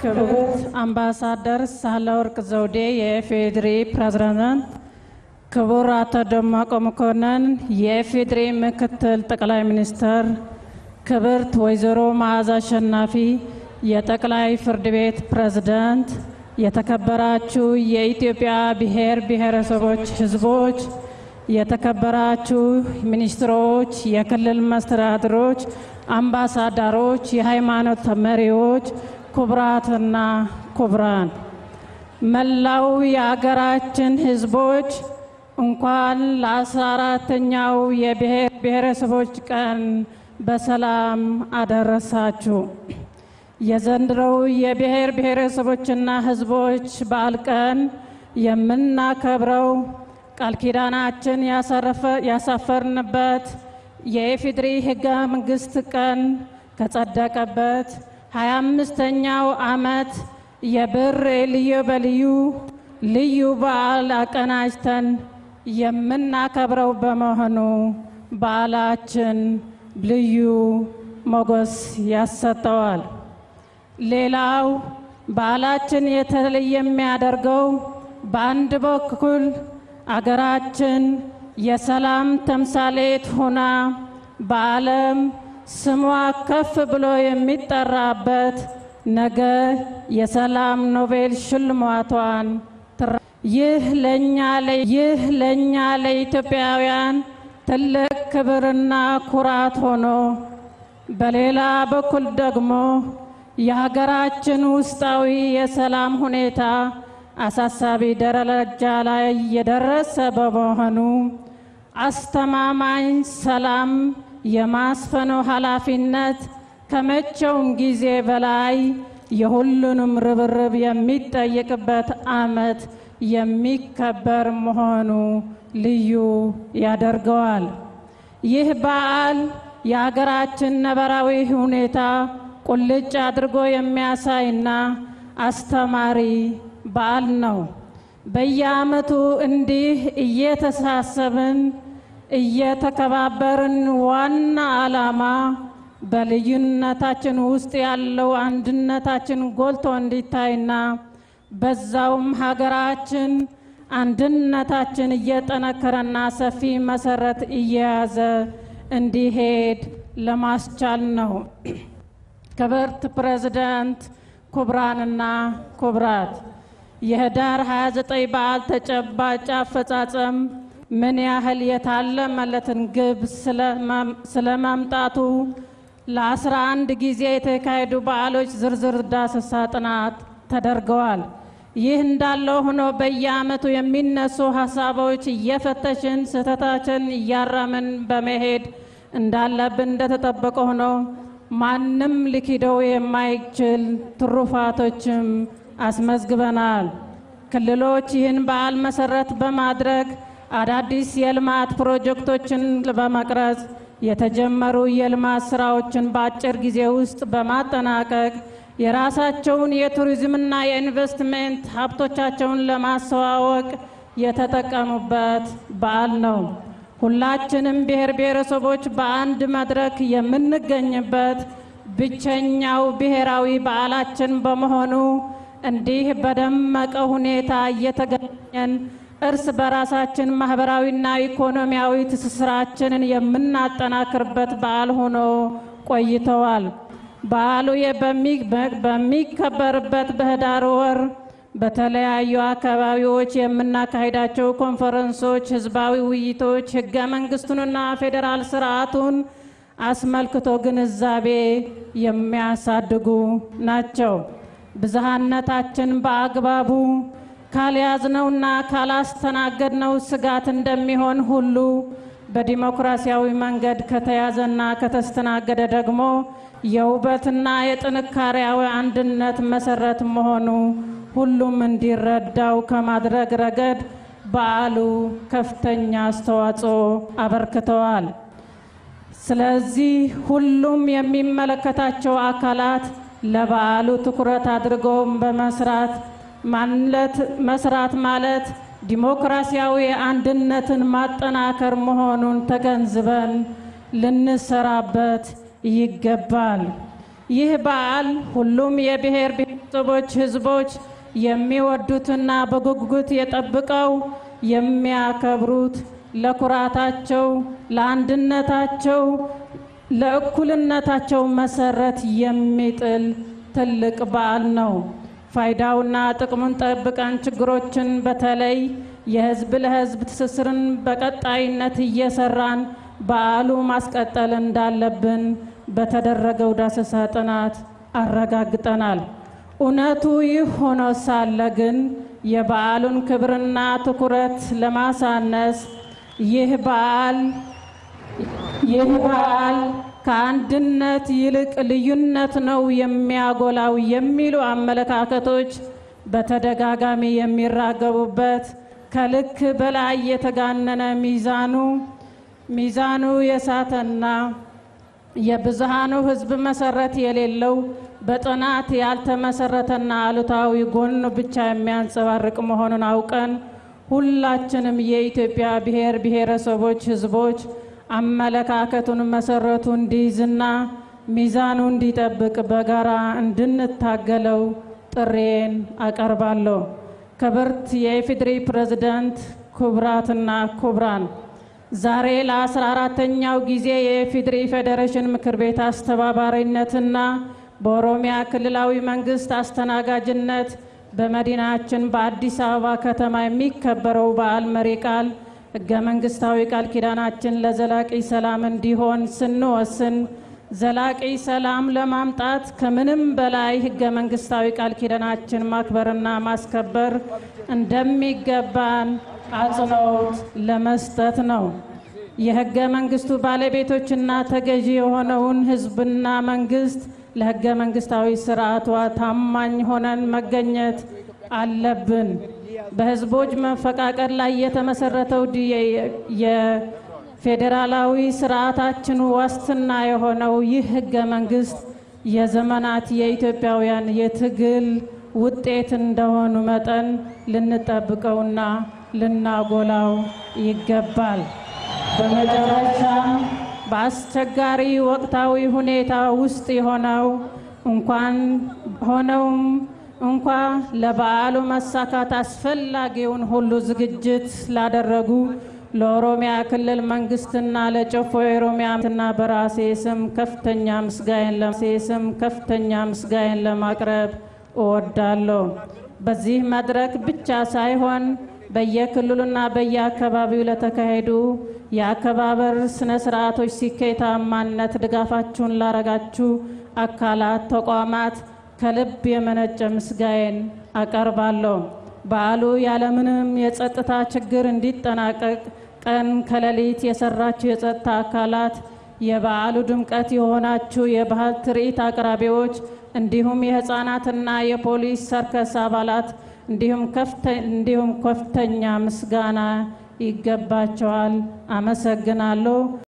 ክብርት አምባሳደር ሳህለወርቅ ዘውዴ የኢፌዴሪ ፕሬዝዳንት፣ ክቡር አቶ ደመቀ መኮንን የኢፌዴሪ ምክትል ጠቅላይ ሚኒስትር፣ ክብርት ወይዘሮ መዓዛ አሸናፊ የጠቅላይ ፍርድ ቤት ፕሬዝዳንት፣ የተከበራችሁ የኢትዮጵያ ብሔር ብሔረሰቦች ህዝቦች፣ የተከበራችሁ ሚኒስትሮች፣ የክልል መስተዳድሮች፣ አምባሳደሮች፣ የሃይማኖት መሪዎች፣ ክቡራትና ክቡራን፣ መላው የሀገራችን ህዝቦች እንኳን ለ14ኛው የብሔር ብሔረሰቦች ቀን በሰላም አደረሳችሁ። የዘንድሮው የብሔር ብሔረሰቦችና ህዝቦች በዓል ቀን የምናከብረው ቃል ኪዳናችን ያሰፈርንበት የኢፌዴሪ ህገ መንግስት ቀን ከጸደቀበት 25ኛው ዓመት የብር ልዩ በዓል አቀናጅተን የምናከብረው በመሆኑ በዓላችን ልዩ ሞገስ ያሰጠዋል። ሌላው በዓላችን የተለየ የሚያደርገው በአንድ በኩል አገራችን የሰላም ተምሳሌት ሆና በዓለም ስሟ ከፍ ብሎ የሚጠራበት ነገ የሰላም ኖቤል ሽልማቷን ይህ ለኛ ለኢትዮጵያውያን ትልቅ ክብርና ኩራት ሆኖ በሌላ በኩል ደግሞ የሀገራችን ውስጣዊ የሰላም ሁኔታ አሳሳቢ ደረጃ ላይ የደረሰ በመሆኑ አስተማማኝ ሰላም የማስፈኑ ኃላፊነት ከመቼውም ጊዜ በላይ የሁሉንም ርብርብ የሚጠይቅበት ዓመት የሚከበር መሆኑ ልዩ ያደርገዋል። ይህ በዓል የሀገራችን ነባራዊ ሁኔታ ቁልጭ አድርጎ የሚያሳይና አስተማሪ በዓል ነው። በየዓመቱ እንዲህ እየተሳሰብን እየተከባበርን ዋና ዓላማ በልዩነታችን ውስጥ ያለው አንድነታችን ጎልቶ እንዲታይና በዛውም ሀገራችን አንድነታችን እየጠነከረና ሰፊ መሰረት እየያዘ እንዲሄድ ለማስቻል ነው። ክብርት ፕሬዝዳንት፣ ክቡራንና ክቡራት፣ የህዳር 29 በዓል ተጨባጭ አፈጻጸም ምን ያህል የታለመለትን ግብ ስለማምጣቱ ለ11 ጊዜ የተካሄዱ በዓሎች ዝርዝር ዳሰሳ ጥናት ተደርገዋል። ይህ እንዳለው ሆኖ በየዓመቱ የሚነሱ ሀሳቦች እየፈተሽን ስህተታችን እያረምን በመሄድ እንዳለብን እንደተጠበቀ ሆኖ ማንም ሊክደው የማይችል ትሩፋቶችም አስመዝግበናል። ክልሎች ይህን በዓል መሰረት በማድረግ አዳዲስ የልማት ፕሮጀክቶችን በመቅረጽ የተጀመሩ የልማት ስራዎችን በአጭር ጊዜ ውስጥ በማጠናቀቅ የራሳቸውን የቱሪዝምና የኢንቨስትመንት ሀብቶቻቸውን ለማስተዋወቅ የተጠቀሙበት በዓል ነው። ሁላችንም ብሔር ብሔረሰቦች በአንድ መድረክ የምንገኝበት ብቸኛው ብሔራዊ በዓላችን በመሆኑ እንዲህ በደመቀ ሁኔታ እየተገናኘን እርስ በራሳችን ማህበራዊና ኢኮኖሚያዊ ትስስራችንን የምናጠናክርበት በዓል ሆኖ ቆይተዋል። በዓሉ በሚከበርበት በህዳር ወር በተለያዩ አካባቢዎች የምናካሂዳቸው ኮንፈረንሶች፣ ህዝባዊ ውይይቶች ህገ መንግስቱንና ፌዴራል ስርዓቱን አስመልክቶ ግንዛቤ የሚያሳድጉ ናቸው። ብዝሃነታችን በአግባቡ ካልያዝነውና ካላስተናገድነው ስጋት እንደሚሆን ሁሉ በዲሞክራሲያዊ መንገድ ከተያዘና ከተስተናገደ ደግሞ የውበትና የጥንካሬያዊ አንድነት መሰረት መሆኑ ሁሉም እንዲረዳው ከማድረግ ረገድ በዓሉ ከፍተኛ አስተዋጽኦ አበርክተዋል። ስለዚህ ሁሉም የሚመለከታቸው አካላት ለበዓሉ ትኩረት አድርገው መስራት ማለት ዲሞክራሲያዊ አንድነትን ማጠናከር መሆኑን ተገንዝበን ልንሰራበት ይገባል። ይህ በዓል ሁሉም የብሔር ብሔረሰቦች ህዝቦች የሚወዱትና በጉጉት የጠብቀው የሚያከብሩት ለኩራታቸው፣ ለአንድነታቸው፣ ለእኩልነታቸው መሰረት የሚጥል ትልቅ በዓል ነው። ፋይዳውና ጥቅሙን ጠብቀን ችግሮችን በተለይ የህዝብ ለህዝብ ትስስርን በቀጣይነት እየሰራን በዓሉ ማስቀጠል እንዳለብን በተደረገው ዳሰሳ ጥናት አረጋግጠናል። እውነቱ ይህ ሆኖ ሳለ ግን የበዓሉን ክብርና ትኩረት ለማሳነስ ይህ በዓል ከአንድነት ይልቅ ልዩነት ነው የሚያጎላው የሚሉ አመለካከቶች በተደጋጋሚ የሚራገቡበት ከልክ በላይ የተጋነነ ሚዛኑ የሳተና የብዙሃኑ ህዝብ መሰረት የሌለው በጥናት ያልተመሰረተና አሉታዊ ጎን ብቻ የሚያንጸባርቅ መሆኑን አውቀን ሁላችንም የኢትዮጵያ ብሔር ብሔረሰቦች ህዝቦች አመለካከቱን መሰረቱ እንዲይዝና ሚዛኑ እንዲጠብቅ በጋራ እንድንታገለው ጥሬን አቀርባለሁ። ክብርት የኢፌዴሪ ፕሬዝዳንት፣ ክቡራትና ክቡራን፣ ዛሬ ለ14ኛው ጊዜ የኢፌዴሪ ፌዴሬሽን ምክር ቤት አስተባባሪነትና በኦሮሚያ ክልላዊ መንግስት አስተናጋጅነት በመዲናችን በአዲስ አበባ ከተማ የሚከበረው በዓል መሪ ቃል ህገ መንግስታዊ ቃል ኪዳናችን ለዘላቂ ሰላም እንዲሆን ስንወስን ዘላቂ ሰላም ለማምጣት ከምንም በላይ ህገ መንግስታዊ ቃል ኪዳናችን ማክበርና ማስከበር እንደሚገባን አጽንኦት ለመስጠት ነው። የህገ መንግስቱ ባለቤቶችና ተገዢ የሆነውን ህዝብና መንግስት ለህገ መንግስታዊ ስርዓቷ ታማኝ ሆነን መገኘት አለብን። በህዝቦች መፈቃቀር ላይ የተመሰረተው የፌዴራላዊ ስርዓታችን ዋስትና የሆነው ይህ ህገ መንግስት የዘመናት የኢትዮጵያውያን የትግል ውጤት እንደሆኑ መጠን ልንጠብቀውና ልናጎላው ይገባል። በመጨረሻ በአስቸጋሪ ወቅታዊ ሁኔታ ውስጥ እንኳ ለበዓሉ መሳካት አስፈላጊውን ሁሉ ዝግጅት ላደረጉ ለኦሮሚያ ክልል መንግስትና ለጨፎ ኦሮሚያና በራሴ ስም ከፍተኛ ምስጋናን ለማቅረብ እወዳለሁ። በዚህ መድረክ ብቻ ሳይሆን በየክልሉና በየአካባቢው ለተካሄዱ የአከባበር ስነ ስርዓቶች ስኬታማነት ድጋፋችሁን ላረጋችሁ አካላት፣ ተቋማት ከልብ የመነጨ ምስጋናን አቀርባለሁ። በዓሉ ያለምንም የጸጥታ ችግር እንዲጠናቀቅ ቀን ከሌሊት የሰራችሁ የጸጥታ አካላት፣ የበዓሉ ድምቀት የሆናችሁ የባህል ትርኢት አቅራቢዎች፣ እንዲሁም የህፃናትና የፖሊስ ሰርከስ አባላት እንዲሁም ከፍተኛ ምስጋና ይገባቸዋል። አመሰግናለሁ።